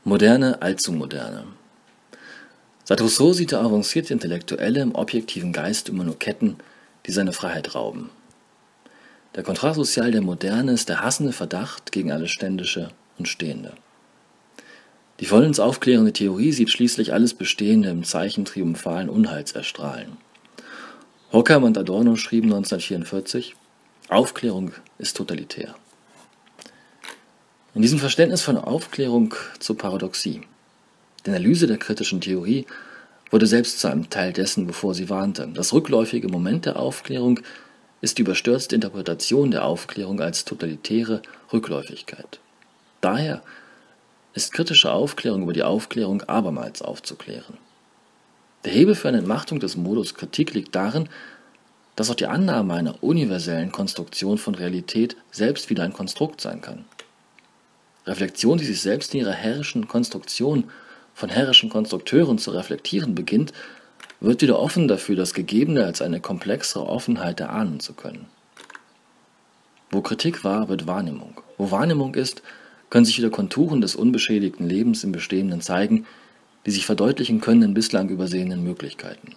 Moderne, allzu moderne. Seit Rousseau sieht der avancierte Intellektuelle im objektiven Geist immer nur Ketten, die seine Freiheit rauben. Der Contrat social der Moderne ist der hassende Verdacht gegen alles Ständische und Stehende. Die vollends aufklärende Theorie sieht schließlich alles Bestehende im Zeichen triumphalen Unheils erstrahlen. Horkheimer und Adorno schrieben 1944, Aufklärung ist totalitär. In diesem Verständnis von Aufklärung zur Paradoxie. Die Analyse der kritischen Theorie wurde selbst zu einem Teil dessen, bevor sie warnte. Das rückläufige Moment der Aufklärung ist die überstürzte Interpretation der Aufklärung als totalitäre Rückläufigkeit. Daher ist kritische Aufklärung über die Aufklärung abermals aufzuklären. Der Hebel für eine Entmachtung des Modus Kritik liegt darin, dass auch die Annahme einer universellen Konstruktion von Realität selbst wieder ein Konstrukt sein kann. Reflexion, die sich selbst in ihrer herrischen Konstruktion von herrischen Konstrukteuren zu reflektieren beginnt, wird wieder offen dafür, das Gegebene als eine komplexere Offenheit erahnen zu können. Wo Kritik war, wird Wahrnehmung. Wo Wahrnehmung ist, können sich wieder Konturen des unbeschädigten Lebens im Bestehenden zeigen, die sich verdeutlichen können in bislang übersehenen Möglichkeiten.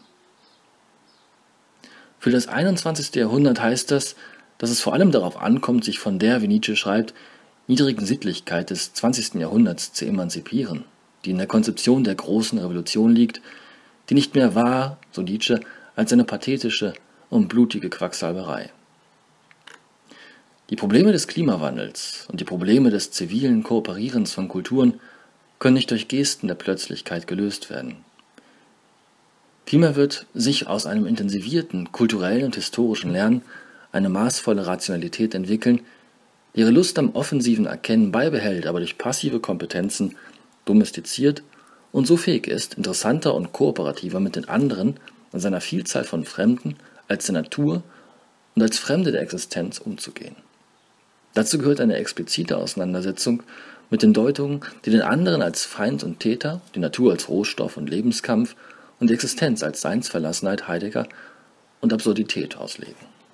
Für das 21. Jahrhundert heißt das, dass es vor allem darauf ankommt, sich von der, wie Nietzsche schreibt, niedrigen Sittlichkeit des 20. Jahrhunderts zu emanzipieren, die in der Konzeption der großen Revolution liegt, die nicht mehr war, so Nietzsche, als eine pathetische und blutige Quacksalberei. Die Probleme des Klimawandels und die Probleme des zivilen Kooperierens von Kulturen können nicht durch Gesten der Plötzlichkeit gelöst werden. Vielmehr wird sich aus einem intensivierten kulturellen und historischen Lernen eine maßvolle Rationalität entwickeln, die ihre Lust am offensiven Erkennen beibehält, aber durch passive Kompetenzen domestiziert und so fähig ist, interessanter und kooperativer mit den anderen und seiner Vielzahl von Fremden als der Natur und als Fremde der Existenz umzugehen. Dazu gehört eine explizite Auseinandersetzung mit den Deutungen, die den anderen als Feind und Täter, die Natur als Rohstoff und Lebenskampf und die Existenz als Seinsverlassenheit, Heidegger und Absurdität auslegen.